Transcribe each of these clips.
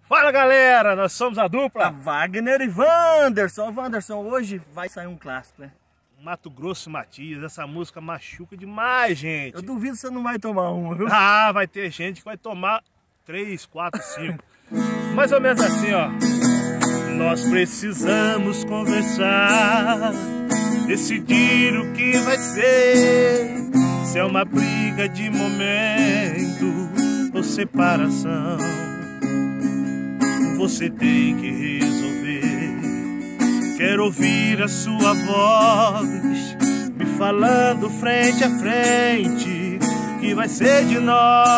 Fala galera, nós somos a dupla Wagner e Wanderson. Wanderson, hoje vai sair um clássico, né? Mato Grosso e Matias. Essa música machuca demais, gente. Eu duvido que você não vai tomar uma, viu? Ah, vai ter gente que vai tomar 3, 4, 5. Mais ou menos assim, ó. Nós precisamos conversar, decidir o que vai ser, se é uma briga de momento ou separação. Você tem que resolver. Quero ouvir a sua voz me falando frente a frente o que vai ser de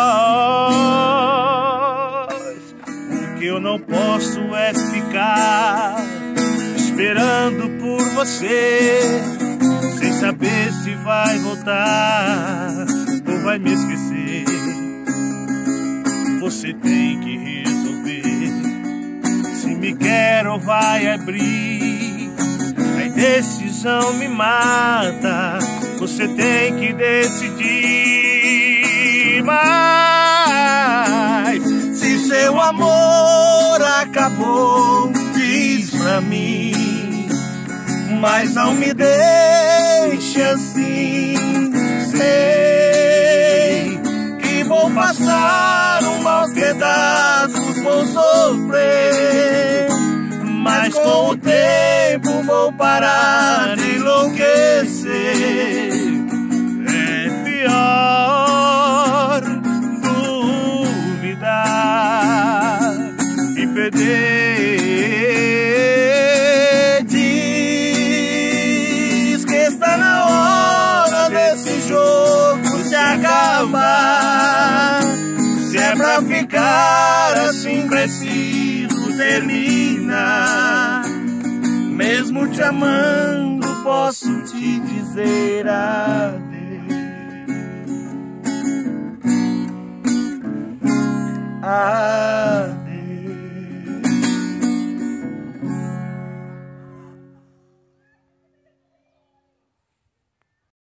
nós. O que eu não posso é ficar esperando por você, sem saber se vai voltar ou vai me esquecer. Você tem que resolver se me quer ou vai abrir. A indecisão me mata, você tem que decidir. Mas se seu amor acabou, diz pra mim, mas não me deixe assim. Sei que vou passar maus pedaços, vou sofrer, mas com o tempo vou parar de enlouquecer. É pior duvidar e perder. Diz que está na hora desse jogo se acabar. Se é pra ficar assim, preciso terminar. Mesmo te amando, posso te dizer adeus. Ah,